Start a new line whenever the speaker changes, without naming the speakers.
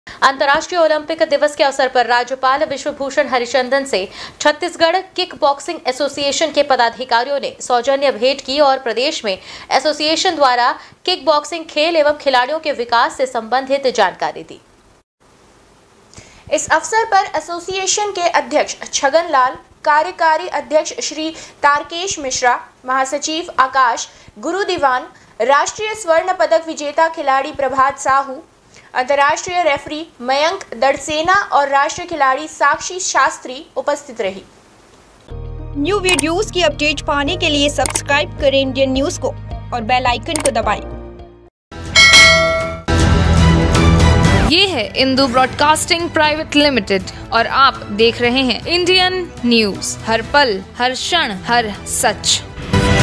अंतर्राष्ट्रीय ओलंपिक दिवस के अवसर पर राज्यपाल विश्वभूषण हरिचंदन से छत्तीसगढ़ किक बॉक्सिंग एसोसिएशन के पदाधिकारियों ने सौजन्य भेंट की और प्रदेश में एसोसिएशन द्वारा किक बॉक्सिंग खेल एवं खिलाड़ियों के विकास से संबंधित जानकारी दी।
इस अवसर पर एसोसिएशन के अध्यक्ष छगन लाल, कार्यकारी अध्यक्ष श्री तारकेश मिश्रा, महासचिव आकाश गुरुदीवान, राष्ट्रीय स्वर्ण पदक विजेता खिलाड़ी प्रभात साहू, अंतर्राष्ट्रीय रेफरी मयंक दड़सेना और राष्ट्रीय खिलाड़ी साक्षी शास्त्री उपस्थित रही।
न्यू वीडियोस की अपडेट पाने के लिए सब्सक्राइब करें इंडियन न्यूज को और बेल आइकन को दबाएं।
ये है इंदू ब्रॉडकास्टिंग प्राइवेट लिमिटेड और आप देख रहे हैं इंडियन न्यूज, हर पल, हर क्षण, हर सच।